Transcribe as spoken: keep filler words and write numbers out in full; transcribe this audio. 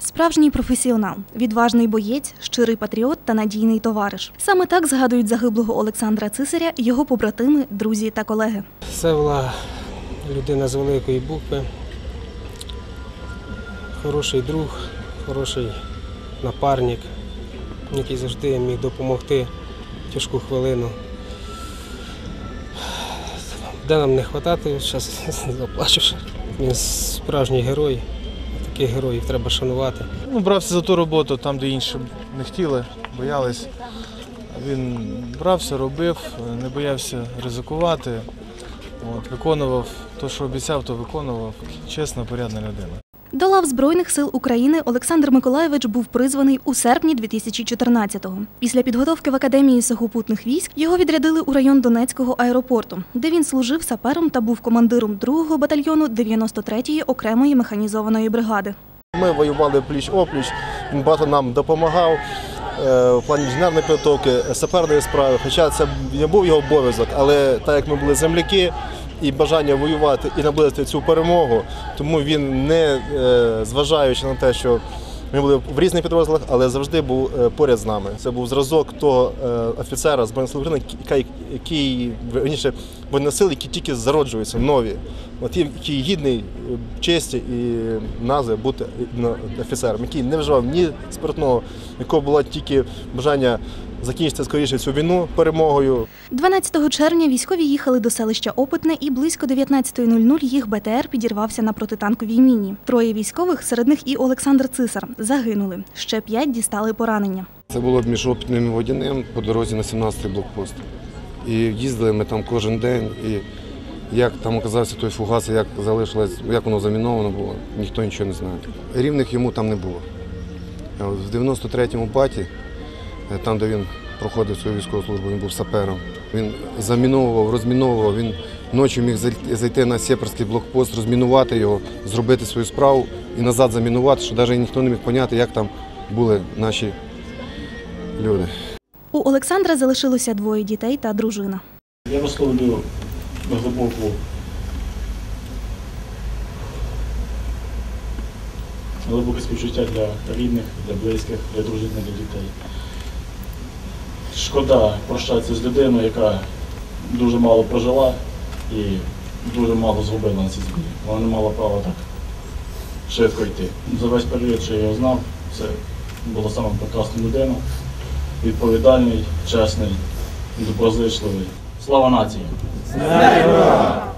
Справжній професіонал, відважний боєць, щирий патріот та надійний товариш. Саме так згадують загиблого Олександра Цисаря його побратими, друзі та колеги. Це була людина з великої букви, хороший друг, хороший напарник, який завжди міг допомогти в тяжку хвилину. Де нам не вистачати, зараз заплачу. Він справжній герой, таких героїв треба шанувати. Ну, брався за ту роботу там, де інші не хотіли, боялись. Він брався, робив, не боявся ризикувати. От, виконував те, що обіцяв, то виконував. Чесна, порядна людина. До лав Збройних сил України Олександр Миколайович був призваний у серпні дві тисячі чотирнадцятого. Після підготовки в Академії сухопутних військ його відрядили у район Донецького аеропорту, де він служив сапером та був командиром другого батальйону дев'яносто третьої окремої механізованої бригади. Ми воювали пліч-опліч, він багато нам допомагав в плані інженерної підготовки, саперної справи, хоча це не був його обов'язок, але так як ми були земляки, і бажання воювати і наблизити цю перемогу, тому він, не зважаючи на те, що ми були в різних підрозділах, але завжди був поряд з нами. Це був зразок того офіцера Збройних сил України, який, верніше, Збройних сил, які тільки зароджуються, нові, от, який гідний честі і назви бути офіцером, який не вживав ні спиртного, якого було тільки бажання закінчити скоріше цю війну перемогою. дванадцятого червня військові їхали до селища Опитне і близько дев'ятнадцятої нуль нуль їх Б Т Р підірвався на протитанковій міні. Троє військових, серед них і Олександр Цисар, загинули. Ще п'ять дістали поранення. Це було між Опитним і Водяним по дорозі на сімнадцятий блокпост. І їздили ми там кожен день. І як там оказався той фугас, як залишилось, як воно заміновано було, ніхто нічого не знає. Рівних йому там не було. В дев'яносто третьому баті, там, де він проходив свою військову службу, він був сапером. Він заміновував, розміновував, він ночі міг зайти на сєпарський блокпост, розмінувати його, зробити свою справу і назад замінувати, що навіть ніхто не міг зрозуміти, як там були наші люди. У Олександра залишилося двоє дітей та дружина. Я висловлюю глибоку глибоке співчуття для рідних, для близьких, для дружини, для дітей. Шкода прощатися з людиною, яка дуже мало прожила і дуже мало зробила на цій землі. Вона не мала права так швидко йти. За весь період, що я його знав, це була саме прекрасна людина, відповідальний, чесний, доброзичливий. Слава нації!